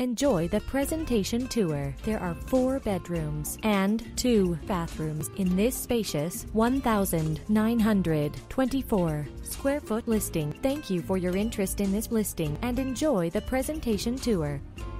Enjoy the presentation tour. There are 4 bedrooms and 2 bathrooms in this spacious 1,924 square foot listing. Thank you for your interest in this listing and enjoy the presentation tour.